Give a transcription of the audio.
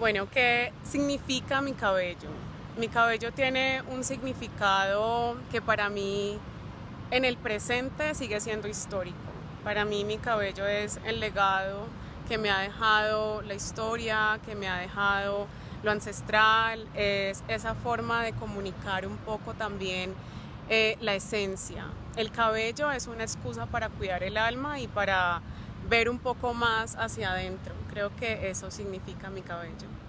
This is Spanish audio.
Bueno, ¿qué significa mi cabello? Mi cabello tiene un significado que para mí en el presente sigue siendo histórico. Para mí mi cabello es el legado que me ha dejado la historia, que me ha dejado lo ancestral, es esa forma de comunicar un poco también la esencia. El cabello es una excusa para cuidar el alma y para ver un poco más hacia adentro. Creo que eso significa mi cabello.